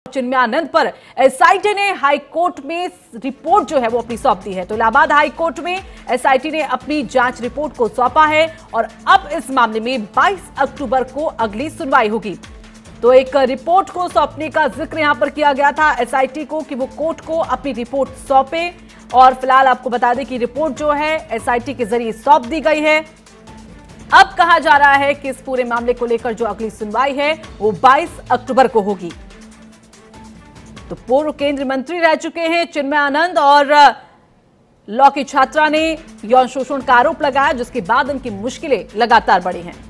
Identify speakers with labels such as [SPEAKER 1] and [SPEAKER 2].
[SPEAKER 1] चिन्मय आनंद पर एसआईटी ने हाईकोर्ट में रिपोर्ट जो है वो अपनी सौंप दी है। तो इलाहाबाद हाईकोर्ट में एसआईटी ने अपनी जांच रिपोर्ट को सौंपा है और अब इस मामले में 22 अक्टूबर को अगली सुनवाई होगी। तो एक रिपोर्ट को सौंपने का जिक्र यहां पर किया गया था एसआईटी को कि वो कोर्ट को अपनी रिपोर्ट सौंपे और फिलहाल आपको बता दें कि रिपोर्ट जो है एसआईटी के जरिए सौंप दी गई है। अब कहा जा रहा है कि इस पूरे मामले को लेकर जो अगली सुनवाई है वो 22 अक्टूबर को होगी। तो पूर्व केंद्रीय मंत्री रह चुके हैं चिन्मय आनंद और लॉ की छात्रा ने यौन शोषण का आरोप लगाया, जिसके बाद उनकी मुश्किलें लगातार बढ़ी हैं।